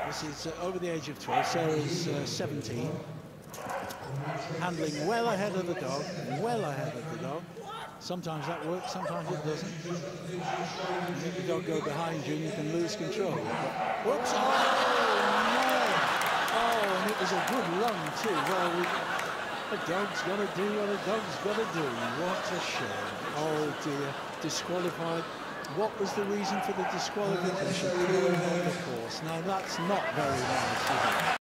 This is over the age of 12. Sarah's 17. Handling well ahead of the dog, well ahead of the dog. Sometimes that works, sometimes it doesn't. You let the dog go behind you and you can lose control. Whoops! Oh, no! Oh, and it was a good run too. Well, the dog's got to do what a dog's got to do. What a shame. Oh dear, disqualified. What was the reason for the disqualification? Pulling on the course. Now that's not very nice, is it?